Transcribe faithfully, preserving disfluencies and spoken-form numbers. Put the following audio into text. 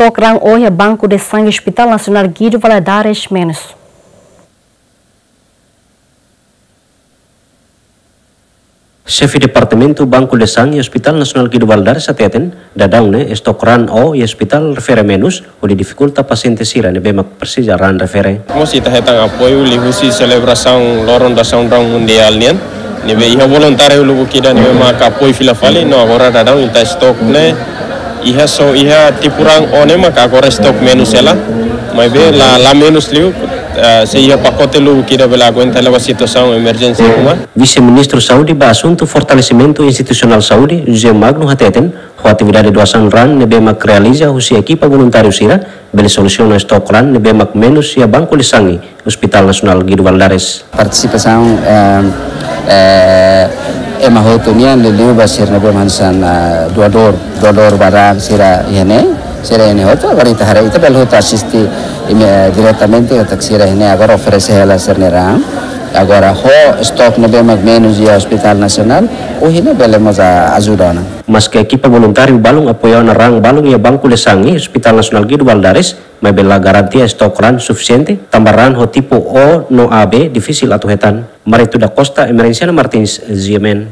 estoque rang hoje Banco de Sangue Hospital Nacional Guido Valadares menos. Chefe Departamento Banco de Sangue Hospital Nacional Guido Valadares ateten dadang ne stok ran o e hospital refere menos o de dificulta paciente sira ne bemak persija ran refere. Como si hetang apoio lihusi celebração loron da São Rang Mundial nian ne be iha voluntário lugu kida ne bemak apoio filafali no agora dadang inta stok ne iha so iha tipurang o ne maka agora stok menos ela mas be la la menos liu Uh, se ia pacote lugu kira bela aguenta leva situação emergência uma. Vice-Ministro Saúde ba assunto fortalecimento institucional saúde José Magno hateten ho atividade doação ran ne bemak realiza husi equipa voluntário sira bele solução na stok ran ne bemak menos ia Banco de Sangue Hospital Nacional Guido Valadares. Participação é é uma rotonia de liu basir ne bemansan doador doador barang sira ihene sira ini hoto agora ita hara ita bel hoto assisti diretamente a taxira ini agora oferece ela sernerang agora ho stock ne bemak menos e Hospital Nacional o hina belemos a ajudana. Mas que equipa voluntário balung apoio na rang balung e Banco de Sangue Hospital Nacional Guido Valadares mas bela garantia stok ran suficiente tambaran ho tipo O no A B difícil atuhetan. Maritu da Costa Emerenciana Martins Ziemen.